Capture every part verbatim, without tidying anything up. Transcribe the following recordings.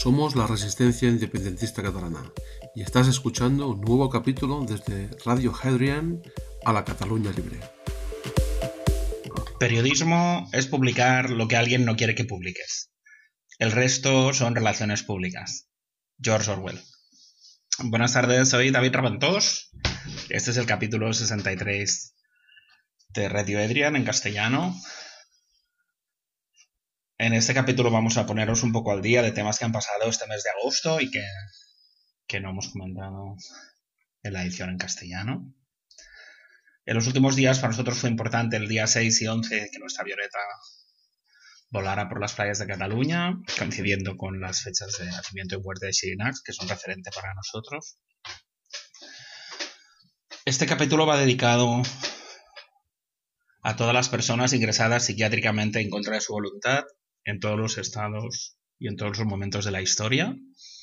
Somos la Resistencia Independentista Catalana y estás escuchando un nuevo capítulo desde Radio Hadrian a la Cataluña Libre. Periodismo es publicar lo que alguien no quiere que publiques. El resto son relaciones públicas. George Orwell. Buenas tardes, soy David Raventós. Este es el capítulo sesenta y tres de Radio Hadrian en castellano. En este capítulo vamos a poneros un poco al día de temas que han pasado este mes de agosto y que, que no hemos comentado en la edición en castellano. En los últimos días para nosotros fue importante el día seis y once que nuestra avioneta volara por las playas de Cataluña, coincidiendo con las fechas de nacimiento y muerte de Xirinacs, que son referente para nosotros. Este capítulo va dedicado a todas las personas ingresadas psiquiátricamente en contra de su voluntad, en todos los estados y en todos los momentos de la historia.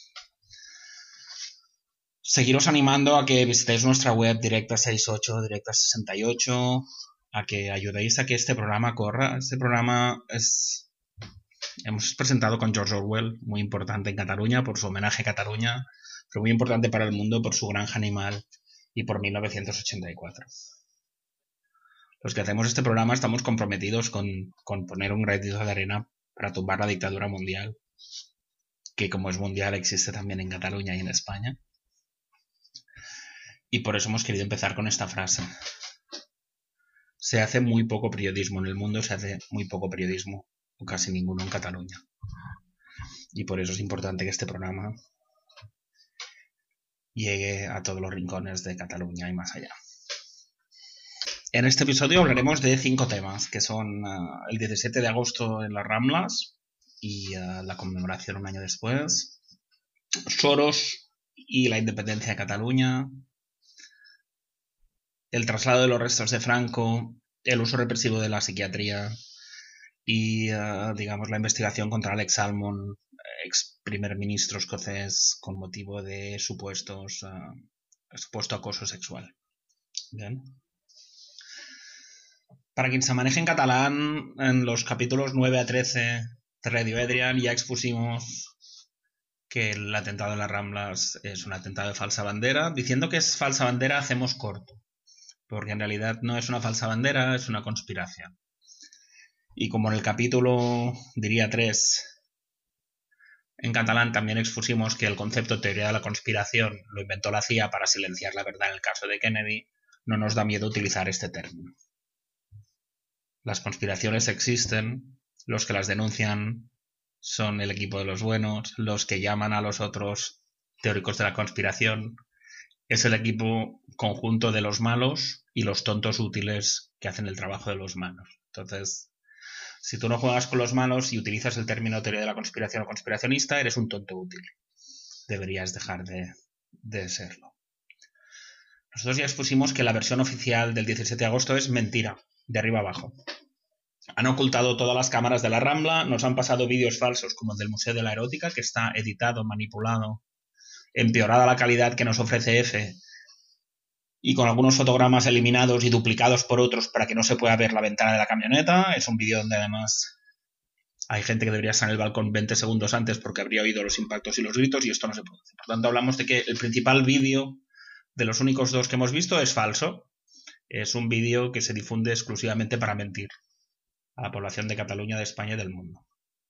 Seguiros animando a que visitéis nuestra web Directa sesenta y ocho, Directa sesenta y ocho, a que ayudéis a que este programa corra. Este programa es... Hemos presentado con George Orwell, muy importante en Cataluña por su homenaje a Cataluña, pero muy importante para el mundo por su Granja Animal y por mil novecientos ochenta y cuatro. Los que hacemos este programa estamos comprometidos con, con poner un granito de arena para tumbar la dictadura mundial, que como es mundial existe también en Cataluña y en España. Y por eso hemos querido empezar con esta frase. Se hace muy poco periodismo en el mundo, se hace muy poco periodismo, o casi ninguno en Cataluña. Y por eso es importante que este programa llegue a todos los rincones de Cataluña y más allá. En este episodio hablaremos de cinco temas, que son uh, el diecisiete de agosto en las Ramblas y uh, la conmemoración un año después, Soros y la independencia de Cataluña, el traslado de los restos de Franco, el uso represivo de la psiquiatría y, uh, digamos, la investigación contra Alex Salmond, ex primer ministro escocés, con motivo de supuestos, uh, supuesto acoso sexual. Bien. Para quien se maneje en catalán, en los capítulos nueve a trece de Radio Hadrian ya expusimos que el atentado en las Ramblas es un atentado de falsa bandera. Diciendo que es falsa bandera hacemos corto, porque en realidad no es una falsa bandera, es una conspiración. Y como en el capítulo, diría tres, en catalán también expusimos que el concepto teoría de la conspiración lo inventó la C I A para silenciar la verdad en el caso de Kennedy, no nos da miedo utilizar este término. Las conspiraciones existen, los que las denuncian son el equipo de los buenos, los que llaman a los otros teóricos de la conspiración es el equipo conjunto de los malos y los tontos útiles que hacen el trabajo de los malos. Entonces, si tú no juegas con los malos y utilizas el término teoría de la conspiración o conspiracionista, eres un tonto útil. Deberías dejar de, de serlo. Nosotros ya expusimos que la versión oficial del diecisiete de agosto es mentira, de arriba abajo. Han ocultado todas las cámaras de la Rambla, nos han pasado vídeos falsos como el del Museo de la Erótica, que está editado, manipulado, empeorada la calidad que nos ofrece F, y con algunos fotogramas eliminados y duplicados por otros para que no se pueda ver la ventana de la camioneta. Es un vídeo donde además hay gente que debería estar en el balcón veinte segundos antes porque habría oído los impactos y los gritos, y esto no se produce. Por tanto, hablamos de que el principal vídeo de los únicos dos que hemos visto es falso. Es un vídeo que se difunde exclusivamente para mentir a la población de Cataluña, de España y del mundo.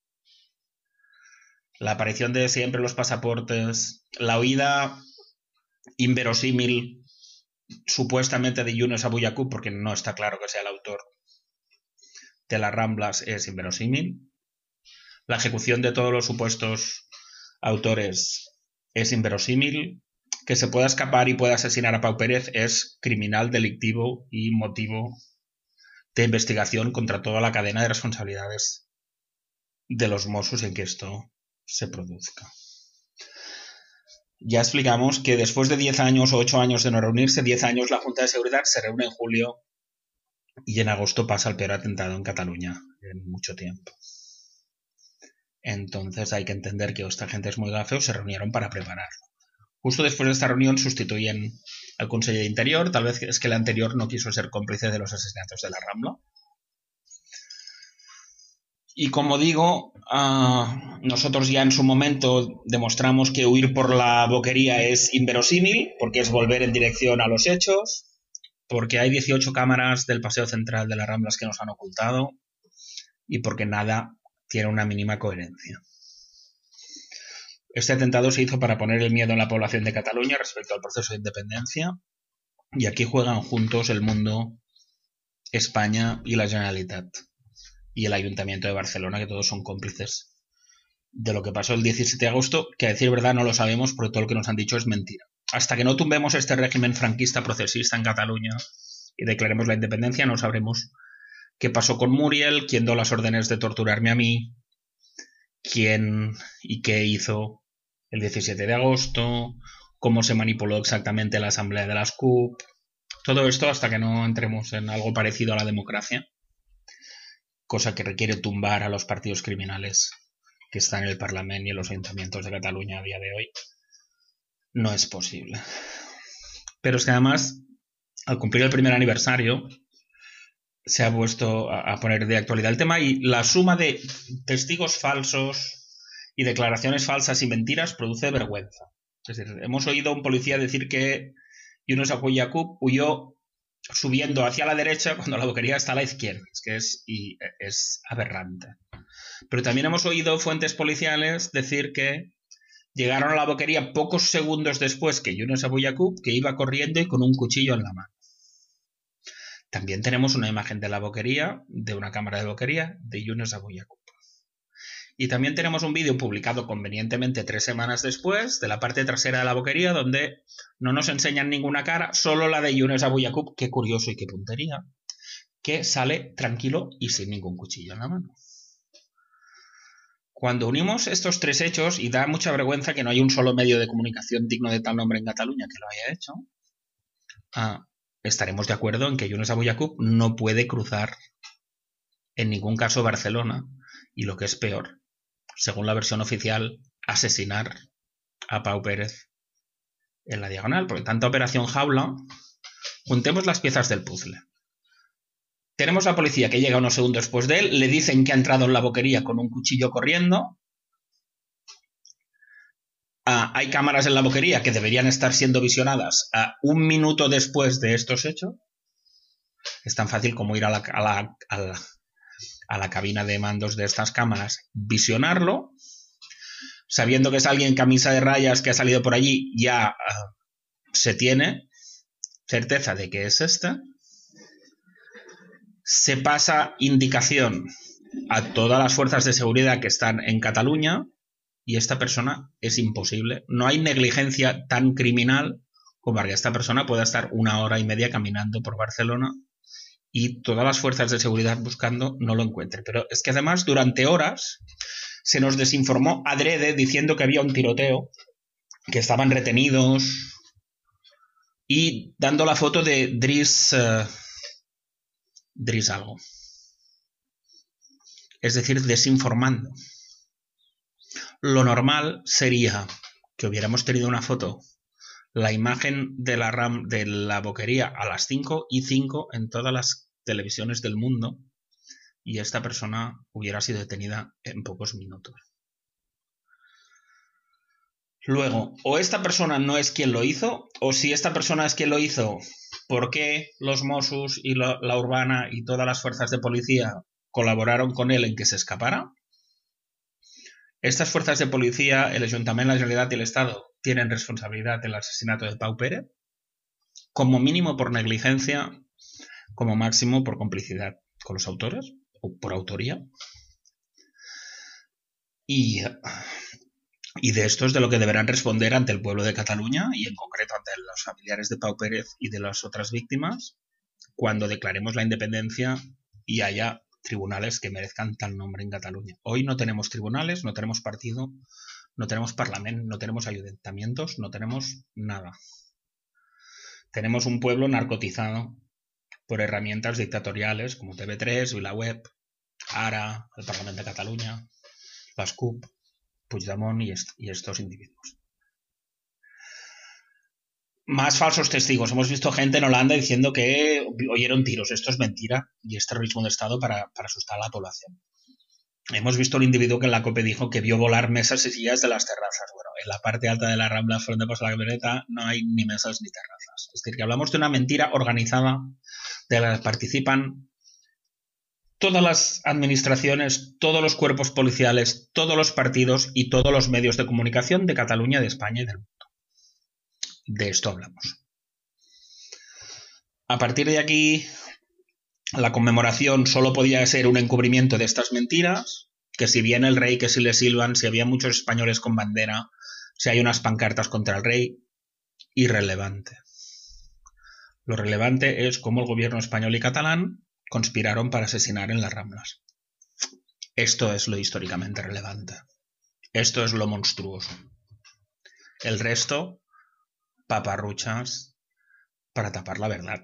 La aparición de siempre los pasaportes, la oída inverosímil supuestamente de Yunus Abu Yaqub, porque no está claro que sea el autor de las Ramblas, es inverosímil. La ejecución de todos los supuestos autores es inverosímil. Que se pueda escapar y pueda asesinar a Pau Pérez es criminal, delictivo y motivo de investigación contra toda la cadena de responsabilidades de los Mossos en que esto se produzca. Ya explicamos que después de diez años o ocho años de no reunirse, diez años la Junta de Seguridad se reúne en julio y en agosto pasa el peor atentado en Cataluña en mucho tiempo. Entonces hay que entender que esta gente es muy gafe o se reunieron para prepararlo. Justo después de esta reunión sustituyen al conseller de Interior, tal vez es que el anterior no quiso ser cómplice de los asesinatos de la Rambla. Y como digo, uh, nosotros ya en su momento demostramos que huir por la boquería es inverosímil, porque es volver en dirección a los hechos, porque hay dieciocho cámaras del Paseo Central de las Ramblas que nos han ocultado y porque nada tiene una mínima coherencia. Este atentado se hizo para poner el miedo en la población de Cataluña respecto al proceso de independencia, y aquí juegan juntos el mundo, España y la Generalitat y el Ayuntamiento de Barcelona, que todos son cómplices de lo que pasó el diecisiete de agosto, que a decir verdad no lo sabemos porque todo lo que nos han dicho es mentira. Hasta que no tumbemos este régimen franquista procesista en Cataluña y declaremos la independencia, no sabremos qué pasó con Muriel, quién dio las órdenes de torturarme a mí, quién y qué hizo el diecisiete de agosto, cómo se manipuló exactamente la asamblea de las C U P. Todo esto hasta que no entremos en algo parecido a la democracia, cosa que requiere tumbar a los partidos criminales que están en el Parlamento y en los ayuntamientos de Cataluña a día de hoy. No es posible. Pero es que además, al cumplir el primer aniversario, se ha puesto a poner de actualidad el tema, y la suma de testigos falsos y declaraciones falsas y mentiras produce vergüenza. Es decir, hemos oído a un policía decir que Yunus Abu Yaqub huyó subiendo hacia la derecha cuando la boquería está a la izquierda. Es que es, y es aberrante. Pero también hemos oído fuentes policiales decir que llegaron a la boquería pocos segundos después que Yunus Abu Yaqub, que iba corriendo y con un cuchillo en la mano. También tenemos una imagen de la boquería, de una cámara de boquería, de Yunus Abu Yaqub. Y también tenemos un vídeo publicado convenientemente tres semanas después, de la parte trasera de la boquería, donde no nos enseñan ninguna cara, solo la de Yunus Abu Yaqub, qué curioso y qué puntería, que sale tranquilo y sin ningún cuchillo en la mano. Cuando unimos estos tres hechos, y da mucha vergüenza que no haya un solo medio de comunicación digno de tal nombre en Cataluña que lo haya hecho, ah, estaremos de acuerdo en que Yunus Abu Yaqub no puede cruzar en ningún caso Barcelona, y lo que es peor, según la versión oficial, asesinar a Pau Pérez en la diagonal. Porque tanta operación jaula, juntemos las piezas del puzzle. Tenemos la policía que llega unos segundos después de él, le dicen que ha entrado en la boquería con un cuchillo corriendo. Ah, hay cámaras en la boquería que deberían estar siendo visionadas a un minuto después de estos hechos. Es tan fácil como ir a la, a la, a la, a la cabina de mandos de estas cámaras, visionarlo, sabiendo que es alguien en camisa de rayas que ha salido por allí, ya uh, se tiene certeza de que es este. Se pasa indicación a todas las fuerzas de seguridad que están en Cataluña y esta persona es imposible. No hay negligencia tan criminal como para que esta persona pueda estar una hora y media caminando por Barcelona y todas las fuerzas de seguridad buscando no lo encuentren. Pero es que además durante horas se nos desinformó adrede diciendo que había un tiroteo, que estaban retenidos y dando la foto de Driss... Uh, Driss algo. Es decir, desinformando. Lo normal sería que hubiéramos tenido una foto, la imagen de la RAM de la boquería a las cinco y cinco en todas las televisiones del mundo y esta persona hubiera sido detenida en pocos minutos. Luego, o esta persona no es quien lo hizo, o si esta persona es quien lo hizo, ¿por qué los Mossos y la, la Urbana y todas las fuerzas de policía colaboraron con él en que se escapara? Estas fuerzas de policía, el Ayuntamiento, la Generalitat y el Estado tienen responsabilidad del asesinato de Pau Pérez, como mínimo por negligencia, como máximo por complicidad con los autores, o por autoría. Y... Y de esto es de lo que deberán responder ante el pueblo de Cataluña y en concreto ante los familiares de Pau Pérez y de las otras víctimas cuando declaremos la independencia y haya tribunales que merezcan tal nombre en Cataluña. Hoy no tenemos tribunales, no tenemos partido, no tenemos parlamento, no tenemos ayuntamientos, no tenemos nada. Tenemos un pueblo narcotizado por herramientas dictatoriales como T V tres, VilaWeb, Ara, el Parlamento de Cataluña, las C U P, Puigdemont y, est y estos individuos. Más falsos testigos. Hemos visto gente en Holanda diciendo que oyeron tiros. Esto es mentira y es terrorismo de Estado para, para asustar a la población. hemos visto un individuo que en la COPE dijo que vio volar mesas y sillas de las terrazas. Bueno, en la parte alta de la Rambla, donde pasa la camioneta, no hay ni mesas ni terrazas. Es decir, que hablamos de una mentira organizada de la que participan todas las administraciones, todos los cuerpos policiales, todos los partidos y todos los medios de comunicación de Cataluña, de España y del mundo. De esto hablamos. A partir de aquí, la conmemoración solo podía ser un encubrimiento de estas mentiras, que si viene el rey, que si le silban, si había muchos españoles con bandera, si hay unas pancartas contra el rey, irrelevante. Lo relevante es cómo el gobierno español y catalán conspiraron para asesinar en las Ramblas. Esto es lo históricamente relevante. Esto es lo monstruoso. El resto, paparruchas para tapar la verdad.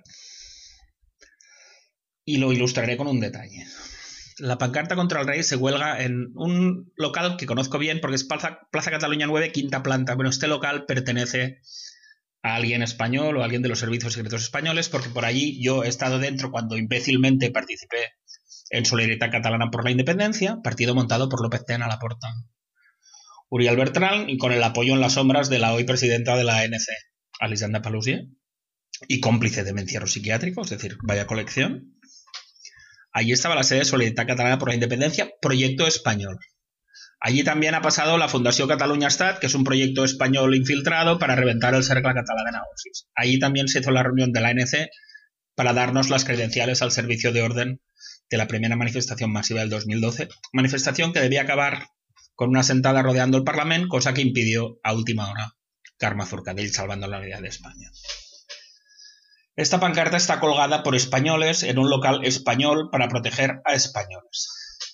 Y lo ilustraré con un detalle. La pancarta contra el rey se cuelga en un local que conozco bien porque es Plaza, Plaza Cataluña nueve, quinta planta. Bueno, este local pertenece a alguien español o a alguien de los servicios secretos españoles, porque por allí yo he estado dentro cuando imbécilmente participé en Solidaritat Catalana por la Independencia, partido montado por López Tena, Laporta, Uriel Bertran, y con el apoyo en las sombras de la hoy presidenta de la A N C, Elisenda Paluzie, y cómplice de encierro psiquiátrico, es decir, vaya colección. Allí estaba la sede de Solidaritat Catalana por la Independencia, proyecto español. Allí también ha pasado la Fundació Catalunya Estat, que es un proyecto español infiltrado para reventar el cercle català de negocios. Allí también se hizo la reunión de la A N C para darnos las credenciales al servicio de orden de la primera manifestación masiva del dos mil doce, manifestación que debía acabar con una sentada rodeando el Parlament, cosa que impidió a última hora Carme Forcadell, salvando la unidad de España. Esta pancarta está colgada por españoles en un local español para proteger a españoles.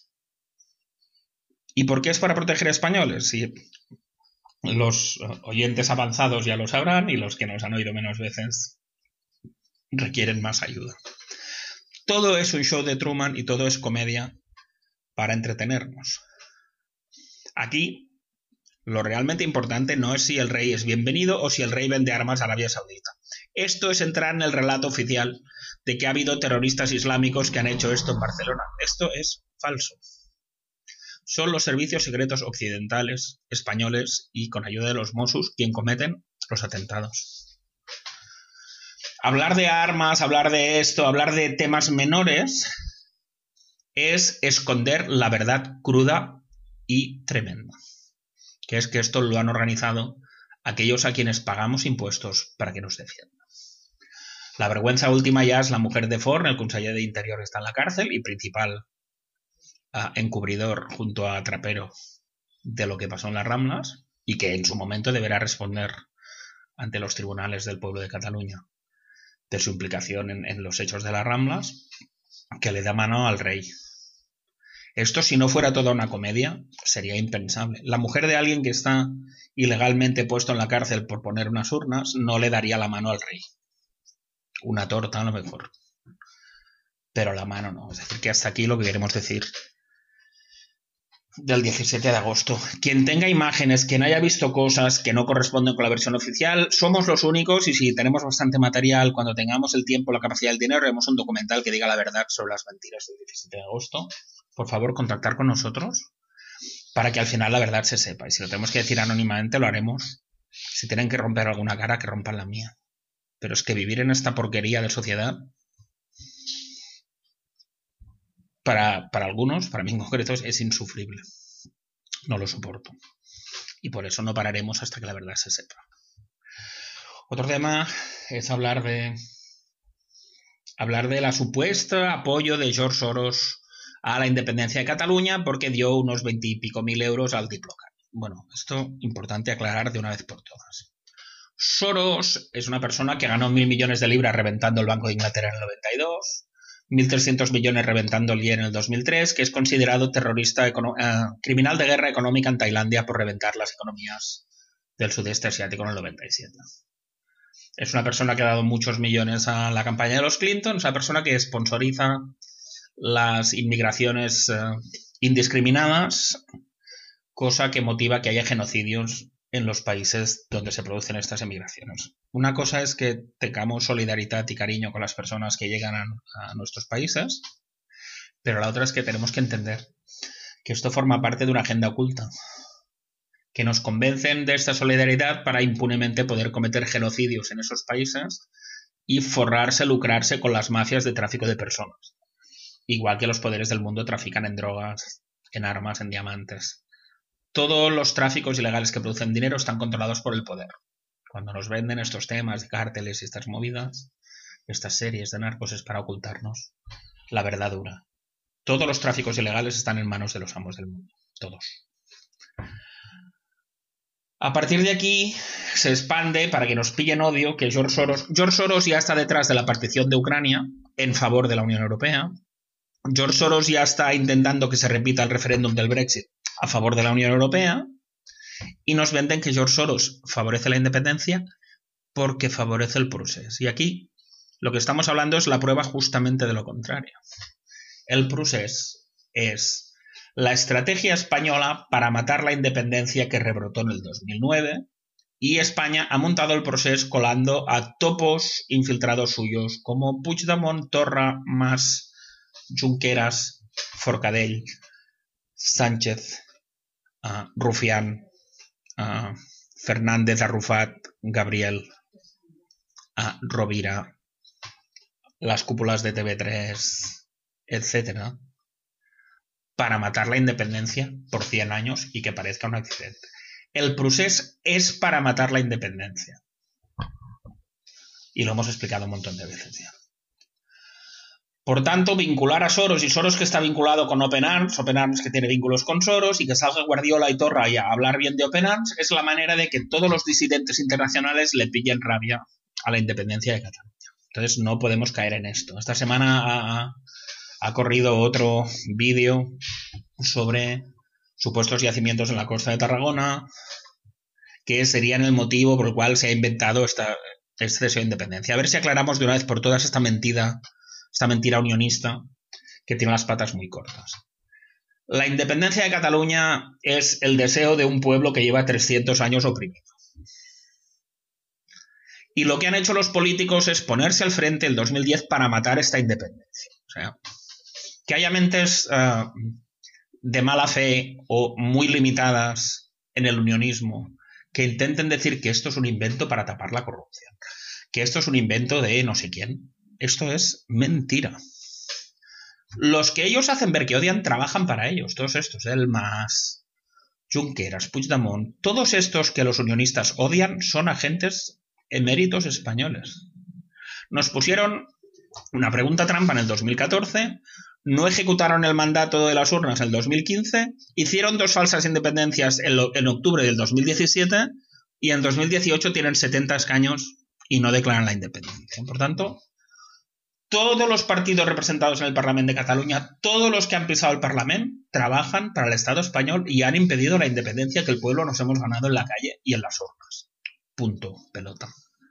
¿Y por qué es para proteger a españoles? Si los oyentes avanzados ya lo sabrán y los que nos han oído menos veces requieren más ayuda. Todo es un show de Truman y todo es comedia para entretenernos. Aquí lo realmente importante no es si el rey es bienvenido o si el rey vende armas a Arabia Saudita. Esto es entrar en el relato oficial de que ha habido terroristas islámicos que han hecho esto en Barcelona. Esto es falso. Son los servicios secretos occidentales, españoles y con ayuda de los Mossos quien cometen los atentados. Hablar de armas, hablar de esto, hablar de temas menores es esconder la verdad cruda y tremenda, que es que esto lo han organizado aquellos a quienes pagamos impuestos para que nos defiendan. La vergüenza última ya es la mujer de Forn, el conseller de Interior está en la cárcel y principal uh, encubridor junto a Trapero de lo que pasó en las Ramblas y que en su momento deberá responder ante los tribunales del pueblo de Cataluña de su implicación en, en los hechos de las Ramblas, que le da mano al rey. Esto, si no fuera toda una comedia, sería impensable. La mujer de alguien que está ilegalmente puesto en la cárcel por poner unas urnas no le daría la mano al rey. Una torta a lo mejor, pero la mano no. Es decir, que hasta aquí lo que queremos decir del diecisiete de agosto. Quien tenga imágenes, quien haya visto cosas que no corresponden con la versión oficial, somos los únicos y si tenemos bastante material, cuando tengamos el tiempo, la capacidad y el dinero, haremos un documental que diga la verdad sobre las mentiras del diecisiete de agosto. Por favor, contactar con nosotros para que al final la verdad se sepa. Y si lo tenemos que decir anónimamente, lo haremos. Si tienen que romper alguna cara, que rompan la mía. Pero es que vivir en esta porquería de sociedad, para, para algunos, para mí en concreto, es insufrible. No lo soporto. Y por eso no pararemos hasta que la verdad se sepa. Otro tema es hablar de hablar de la supuesta apoyo de George Soros a la independencia de Cataluña porque dio unos veintipico mil euros al Diplocat. Bueno, esto importante aclarar de una vez por todas. Soros es una persona que ganó mil millones de libras reventando el Banco de Inglaterra en el noventa y dos, mil trescientos millones reventando el I E en el dos mil tres, que es considerado terrorista eh, criminal de guerra económica en Tailandia por reventar las economías del sudeste asiático en el noventa y siete. Es una persona que ha dado muchos millones a la campaña de los Clinton, es una persona que sponsoriza las inmigraciones eh, indiscriminadas, cosa que motiva que haya genocidios en los países donde se producen estas emigraciones. Una cosa es que tengamos solidaridad y cariño con las personas que llegan a, a nuestros países, pero la otra es que tenemos que entender que esto forma parte de una agenda oculta, que nos convencen de esta solidaridad para impunemente poder cometer genocidios en esos países y forrarse, lucrarse con las mafias de tráfico de personas. Igual que los poderes del mundo trafican en drogas, en armas, en diamantes. Todos los tráficos ilegales que producen dinero están controlados por el poder. Cuando nos venden estos temas de cárteles y estas movidas, estas series de narcos, es para ocultarnos la verdad dura. Todos los tráficos ilegales están en manos de los amos del mundo. Todos. A partir de aquí se expande, para que nos pillen odio, que George Soros... George Soros ya está detrás de la partición de Ucrania en favor de la Unión Europea. George Soros ya está intentando que se repita el referéndum del Brexit a favor de la Unión Europea. Y nos venden que George Soros favorece la independencia porque favorece el procés. Y aquí lo que estamos hablando es la prueba justamente de lo contrario. El procés es la estrategia española para matar la independencia que rebrotó en el dos mil nueve, y España ha montado el procés colando a topos infiltrados suyos como Puigdemont, Torra, Mas, Junqueras, Forcadell, Sánchez, uh, Rufián, uh, Fernández Arrufat, Gabriel, uh, Rovira, las cúpulas de T V tres, etcétera, para matar la independencia por cien años y que parezca un accidente. El procés es para matar la independencia. Y lo hemos explicado un montón de veces ya. Por tanto, vincular a Soros, y Soros que está vinculado con Open Arms, Open Arms que tiene vínculos con Soros, y que salga Guardiola y Torra y a hablar bien de Open Arms, es la manera de que todos los disidentes internacionales le pillen rabia a la independencia de Cataluña. Entonces no podemos caer en esto. Esta semana ha, ha corrido otro vídeo sobre supuestos yacimientos en la costa de Tarragona, que serían el motivo por el cual se ha inventado esta, este deseo de independencia. A ver si aclaramos de una vez por todas esta mentira, esta mentira unionista que tiene las patas muy cortas. La independencia de Cataluña es el deseo de un pueblo que lleva trescientos años oprimido. Y lo que han hecho los políticos es ponerse al frente el dos mil diez para matar esta independencia. O sea, que haya mentes uh, de mala fe o muy limitadas en el unionismo que intenten decir que esto es un invento para tapar la corrupción, que esto es un invento de no sé quién. Esto es mentira. Los que ellos hacen ver que odian trabajan para ellos. Todos estos, el Mas, Junqueras, Puigdemont, todos estos que los unionistas odian son agentes eméritos españoles. Nos pusieron una pregunta trampa en el dos mil catorce, no ejecutaron el mandato de las urnas en el dos mil quince, hicieron dos falsas independencias en, lo, en octubre del dos mil diecisiete y en dos mil dieciocho tienen setenta escaños y no declaran la independencia. Por tanto, todos los partidos representados en el Parlamento de Cataluña, todos los que han pisado el Parlamento, trabajan para el Estado español y han impedido la independencia que el pueblo nos hemos ganado en la calle y en las urnas. Punto, pelota.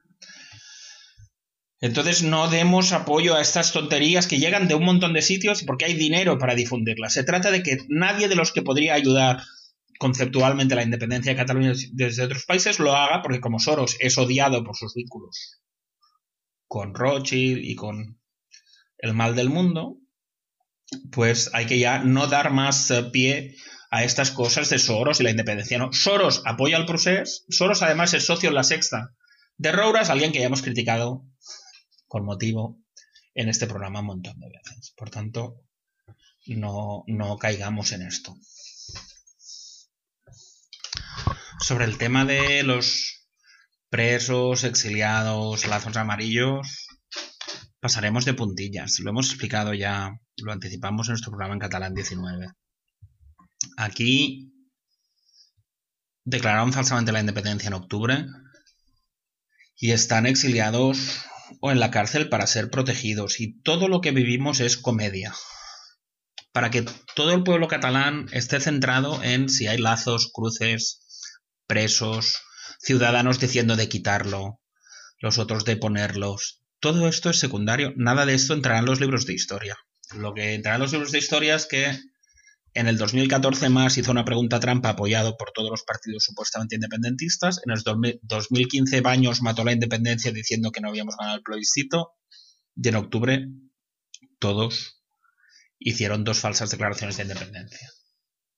Entonces no demos apoyo a estas tonterías que llegan de un montón de sitios porque hay dinero para difundirlas. Se trata de que nadie de los que podría ayudar conceptualmente la independencia de Cataluña desde otros países lo haga, porque como Soros es odiado por sus vínculos con Rothschild y con el mal del mundo, pues hay que ya no dar más pie a estas cosas de Soros y la independencia. ¿No? Soros apoya el procés. Soros además es socio en la Sexta de Roures, alguien que ya hemos criticado con motivo en este programa un montón de veces. Por tanto, no, no caigamos en esto. Sobre el tema de los presos, exiliados, lazos amarillos, pasaremos de puntillas. Lo hemos explicado ya, lo anticipamos en nuestro programa en Catalán diecinueve. Aquí declararon falsamente la independencia en octubre y están exiliados o en la cárcel para ser protegidos, y todo lo que vivimos es comedia para que todo el pueblo catalán esté centrado en si hay lazos, cruces, presos, ciudadanos diciendo de quitarlo, los otros de ponerlos. Todo esto es secundario, nada de esto entrará en los libros de historia. Lo que entrará en los libros de historia es que en el dos mil catorce Mas hizo una pregunta trampa apoyado por todos los partidos supuestamente independentistas. En el dos mil quince Baños mató la independencia diciendo que no habíamos ganado el plebiscito. Y en octubre todos hicieron dos falsas declaraciones de independencia.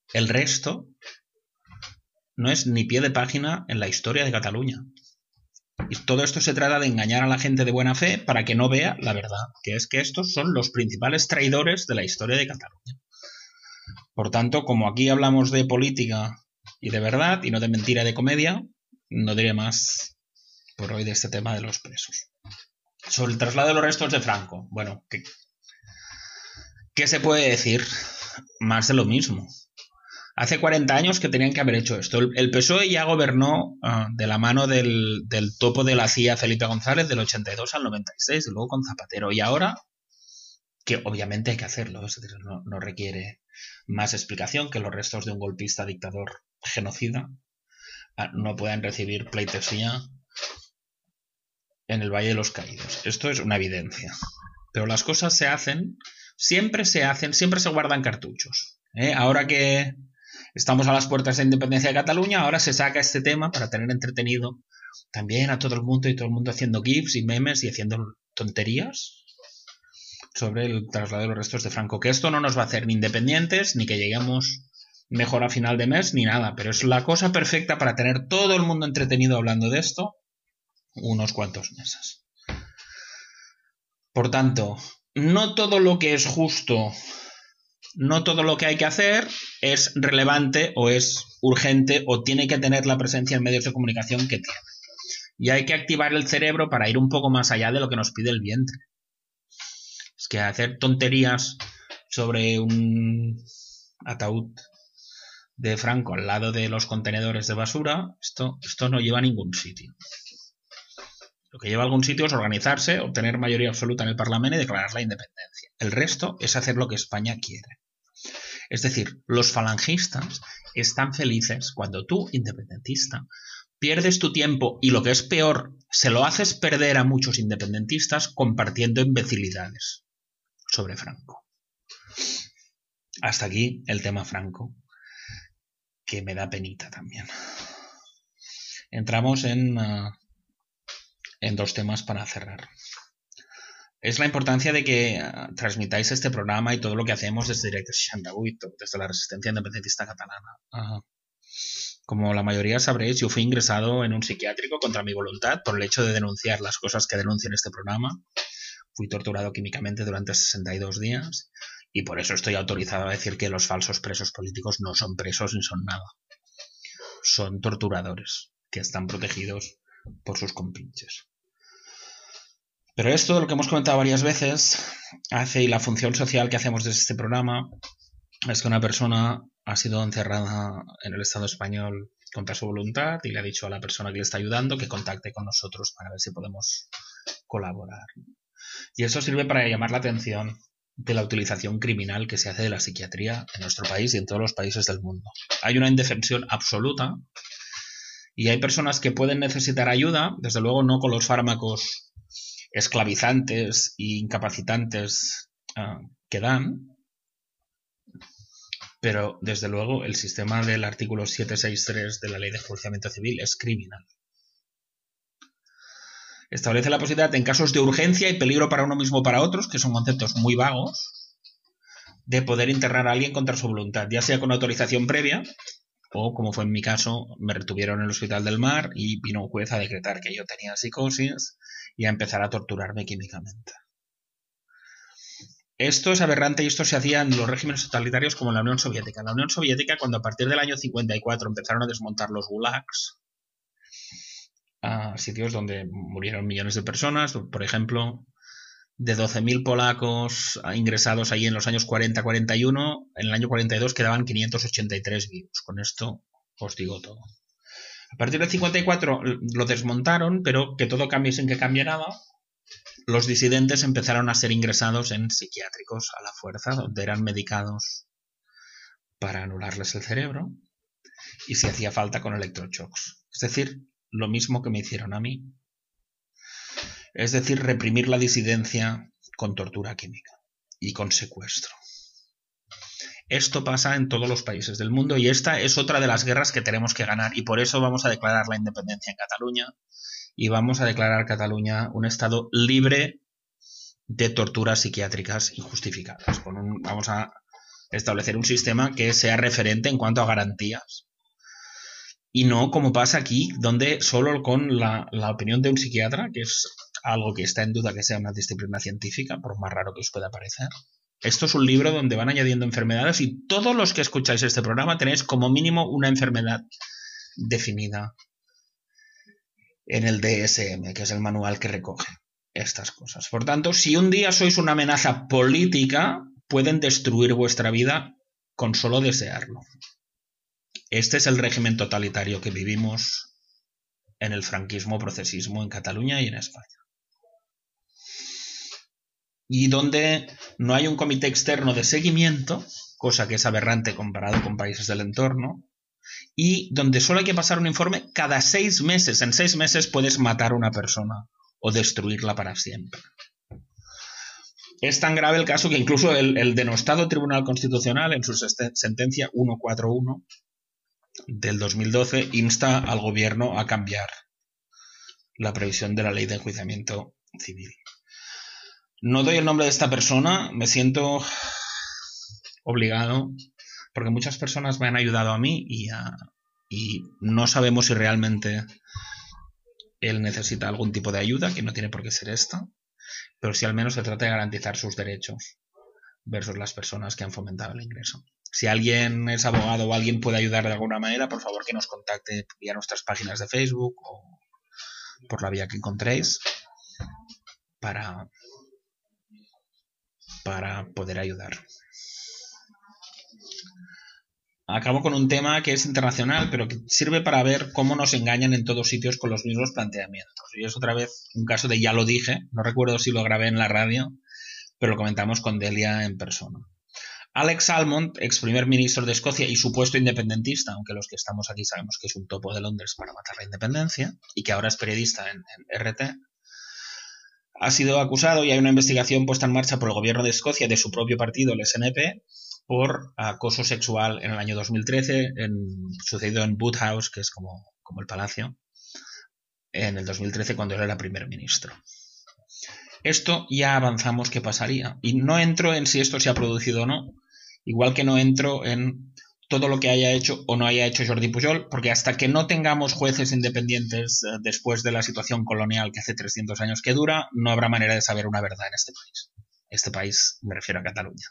El resto no es ni pie de página en la historia de Cataluña. Y todo esto se trata de engañar a la gente de buena fe para que no vea la verdad, que es que estos son los principales traidores de la historia de Cataluña. Por tanto, como aquí hablamos de política y de verdad, y no de mentira y de comedia, no diré más por hoy de este tema de los presos. Sobre el traslado de los restos de Franco, bueno, ¿qué, qué se puede decir? Más de lo mismo. Hace cuarenta años que tenían que haber hecho esto. El P S O E ya gobernó uh, de la mano del, del topo de la C I A, Felipe González, del ochenta y dos al noventa y seis, y luego con Zapatero. Y ahora, que obviamente hay que hacerlo, es decir, no, no requiere más explicación que los restos de un golpista dictador genocida uh, no puedan recibir pleitesía en el Valle de los Caídos. Esto es una evidencia. Pero las cosas se hacen, siempre se hacen, siempre se guardan cartuchos. ¿eh? Ahora que estamos a las puertas de la independencia de Cataluña, ahora se saca este tema para tener entretenido también a todo el mundo y todo el mundo haciendo gifs y memes y haciendo tonterías sobre el traslado de los restos de Franco. Que esto no nos va a hacer ni independientes, ni que lleguemos mejor a final de mes, ni nada. Pero es la cosa perfecta para tener todo el mundo entretenido hablando de esto unos cuantos meses. Por tanto, no todo lo que es justo, no todo lo que hay que hacer es relevante o es urgente o tiene que tener la presencia en medios de comunicación que tiene. Y hay que activar el cerebro para ir un poco más allá de lo que nos pide el vientre. Es que hacer tonterías sobre un ataúd de Franco al lado de los contenedores de basura, esto, esto no lleva a ningún sitio. Lo que lleva a algún sitio es organizarse, obtener mayoría absoluta en el Parlamento y declarar la independencia. El resto es hacer lo que España quiere. Es decir, los falangistas están felices cuando tú, independentista, pierdes tu tiempo y, lo que es peor, se lo haces perder a muchos independentistas compartiendo imbecilidades sobre Franco. Hasta aquí el tema Franco, que me da penita también. Entramos en, uh, en dos temas para cerrar. Es la importancia de que uh, transmitáis este programa y todo lo que hacemos desde Directe seixanta y ocho, desde la resistencia independentista catalana. Uh, como la mayoría sabréis, yo fui ingresado en un psiquiátrico contra mi voluntad por el hecho de denunciar las cosas que denuncio en este programa. Fui torturado químicamente durante sesenta y dos días y por eso estoy autorizado a decir que los falsos presos políticos no son presos ni son nada. Son torturadores que están protegidos por sus compinches. Pero esto, lo que hemos comentado varias veces, hace y la función social que hacemos desde este programa es que una persona ha sido encerrada en el Estado español contra su voluntad y le ha dicho a la persona que le está ayudando que contacte con nosotros para ver si podemos colaborar. Y eso sirve para llamar la atención de la utilización criminal que se hace de la psiquiatría en nuestro país y en todos los países del mundo. Hay una indefensión absoluta y hay personas que pueden necesitar ayuda, desde luego no con los fármacos esclavizantes e incapacitantes uh, que dan, pero desde luego el sistema del artículo setecientos sesenta y tres de la Ley de Enjuiciamiento Civil es criminal. Establece la posibilidad, en casos de urgencia y peligro para uno mismo o para otros, que son conceptos muy vagos, de poder internar a alguien contra su voluntad, ya sea con autorización previa o, como fue en mi caso, me retuvieron en el Hospital del Mar y vino un juez a decretar que yo tenía psicosis y a empezar a torturarme químicamente. Esto es aberrante y esto se hacía en los regímenes totalitarios como en la Unión Soviética. En la Unión Soviética, cuando a partir del año cincuenta y cuatro empezaron a desmontar los gulags, a sitios donde murieron millones de personas, por ejemplo, de doce mil polacos ingresados ahí en los años cuarenta a cuarenta y uno, en el año cuarenta y dos quedaban quinientos ochenta y tres vivos. Con esto os digo todo. A partir del cincuenta y cuatro lo desmontaron, pero que todo cambie sin que cambie nada. Los disidentes empezaron a ser ingresados en psiquiátricos a la fuerza, donde eran medicados para anularles el cerebro y si hacía falta con electroshocks. Es decir, lo mismo que me hicieron a mí. Es decir, reprimir la disidencia con tortura química y con secuestro. Esto pasa en todos los países del mundo y esta es otra de las guerras que tenemos que ganar y por eso vamos a declarar la independencia en Cataluña y vamos a declarar Cataluña un estado libre de torturas psiquiátricas injustificadas. Con un, vamos a Establecer un sistema que sea referente en cuanto a garantías. Y no como pasa aquí, donde solo con la, la opinión de un psiquiatra, que es algo que está en duda que sea una disciplina científica, por más raro que os pueda parecer. Esto es un libro donde van añadiendo enfermedades y todos los que escucháis este programa tenéis como mínimo una enfermedad definida en el D S M, que es el manual que recoge estas cosas. Por tanto, si un día sois una amenaza política, pueden destruir vuestra vida con solo desearlo. Este es el régimen totalitario que vivimos en el franquismo, procesismo en Cataluña y en España. Y donde no hay un comité externo de seguimiento, cosa que es aberrante comparado con países del entorno, y donde solo hay que pasar un informe cada seis meses. En seis meses puedes matar a una persona o destruirla para siempre. Es tan grave el caso que incluso el, el denostado Tribunal Constitucional, en su sentencia ciento cuarenta y uno del dos mil doce, insta al gobierno a cambiar la previsión de la ley de enjuiciamiento civil. No doy el nombre de esta persona, me siento obligado, porque muchas personas me han ayudado a mí y, a, y no sabemos si realmente él necesita algún tipo de ayuda, que no tiene por qué ser esta, pero si al menos se trata de garantizar sus derechos versus las personas que han fomentado el ingreso. Si alguien es abogado o alguien puede ayudar de alguna manera, por favor que nos contacte vía nuestras páginas de Facebook o por la vía que encontréis para, para poder ayudar. Acabo con un tema que es internacional, pero que sirve para ver cómo nos engañan en todos sitios con los mismos planteamientos. Y es otra vez un caso de ya lo dije, no recuerdo si lo grabé en la radio, pero lo comentamos con Delia en persona. Alex Salmond, ex primer ministro de Escocia y supuesto independentista, aunque los que estamos aquí sabemos que es un topo de Londres para matar la independencia, y que ahora es periodista en, en R T, ha sido acusado y hay una investigación puesta en marcha por el gobierno de Escocia de su propio partido, el S N P, por acoso sexual en el año dos mil trece, en, sucedido en Woodhouse, que es como, como el palacio, en el dos mil trece cuando él era primer ministro. Esto ya avanzamos que pasaría. Y no entro en si esto se ha producido o no, igual que no entro en todo lo que haya hecho o no haya hecho Jordi Pujol, porque hasta que no tengamos jueces independientes eh, después de la situación colonial que hace trescientos años que dura, no habrá manera de saber una verdad en este país. Este país me refiero a Cataluña.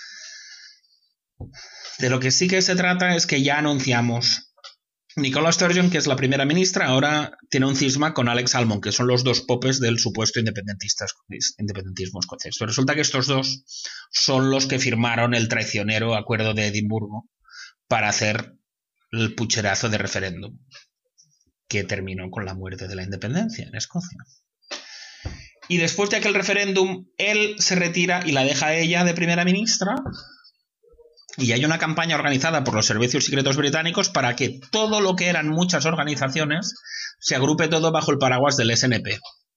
De lo que sí que se trata es que ya anunciamos Nicola Sturgeon, que es la primera ministra, ahora tiene un cisma con Alex Salmond, que son los dos popes del supuesto independentismo escocés. Pero resulta que estos dos son los que firmaron el traicionero acuerdo de Edimburgo para hacer el pucherazo de referéndum que terminó con la muerte de la independencia en Escocia. Y después de aquel referéndum, él se retira y la deja a ella de primera ministra. Y hay una campaña organizada por los servicios secretos británicos para que todo lo que eran muchas organizaciones se agrupe todo bajo el paraguas del S N P.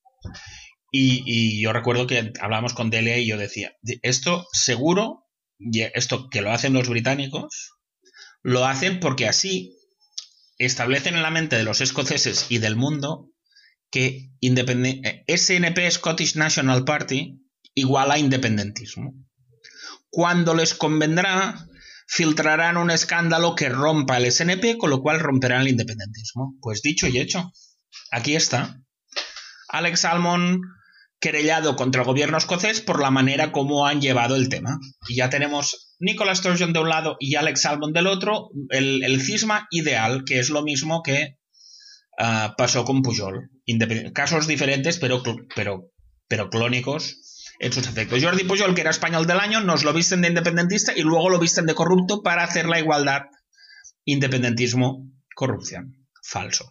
Y, y yo recuerdo que hablábamos con Delia y yo decía, esto seguro, esto que lo hacen los británicos, lo hacen porque así establecen en la mente de los escoceses y del mundo que S N P, Scottish National Party, igual a independentismo. Cuando les convendrá, filtrarán un escándalo que rompa el S N P, con lo cual romperán el independentismo. Pues dicho y hecho, aquí está. Alex Salmond querellado contra el gobierno escocés por la manera como han llevado el tema. Y ya tenemos Nicola Sturgeon de un lado y Alex Salmond del otro, el, el cisma ideal, que es lo mismo que uh, pasó con Pujol. Independ- casos diferentes, pero, pero, pero clónicos en sus efectos. Jordi Pujol, que era español del año, nos lo visten de independentista y luego lo visten de corrupto para hacer la igualdad. Independentismo, corrupción. Falso.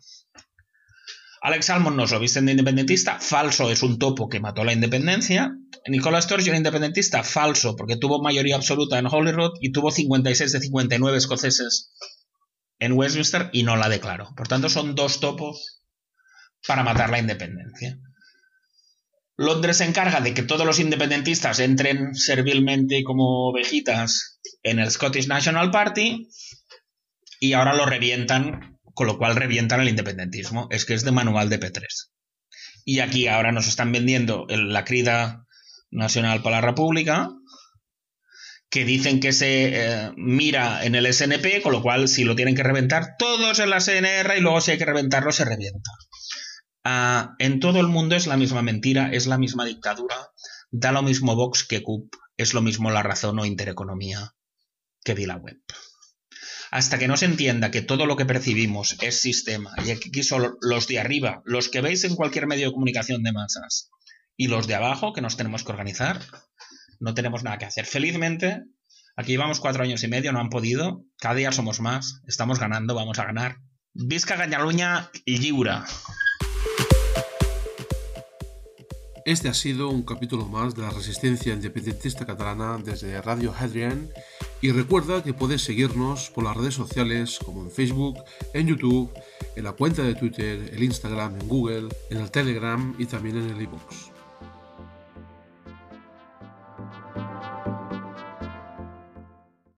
Alex Salmond nos lo visten de independentista. Falso, es un topo que mató la independencia. Nicola Sturgeon, independentista. Falso, porque tuvo mayoría absoluta en Holyrood y tuvo cincuenta y seis de cincuenta y nueve escoceses en Westminster y no la declaró. Por tanto, son dos topos para matar la independencia. Londres se encarga de que todos los independentistas entren servilmente como ovejitas en el Scottish National Party y ahora lo revientan, con lo cual revientan el independentismo. Es que es de manual de P tres. Y aquí ahora nos están vendiendo el, la crida nacional para la República, que dicen que se eh, mira en el S N P, con lo cual si lo tienen que reventar todos en la C N R y luego si hay que reventarlo se revienta. Uh, en todo el mundo es la misma mentira, es la misma dictadura, da lo mismo Vox que C U P, es lo mismo La Razón o Intereconomía que VilaWeb. Hasta que no se entienda que todo lo que percibimos es sistema, y aquí son los de arriba, los que veis en cualquier medio de comunicación de masas, y los de abajo, que nos tenemos que organizar, no tenemos nada que hacer. Felizmente, aquí llevamos cuatro años y medio, no han podido, cada día somos más, estamos ganando, vamos a ganar. Visca Catalunya lliure. Este ha sido un capítulo más de la resistencia independentista catalana desde Radio Hadrian, y recuerda que puedes seguirnos por las redes sociales como en Facebook, en YouTube, en la cuenta de Twitter, el Instagram, en Google, en el Telegram y también en el iVoox.